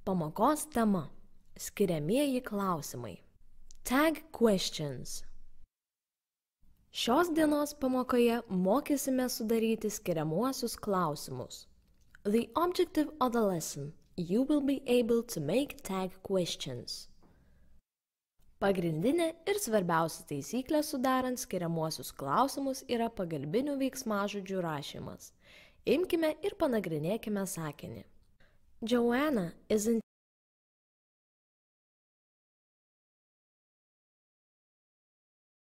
Pamokos tema – skiriamieji klausimai. Tag questions. Šios dienos pamokoje mokysime sudaryti skiriamuosius klausimus. The objective of the lesson – you will be able to make tag questions. Pagrindinė ir svarbiausia taisyklė sudarant skiriamuosius klausimus yra pagalbinių veiksmažodžių rašymas. Imkime ir panagrinėkime sakinį. Joanna is in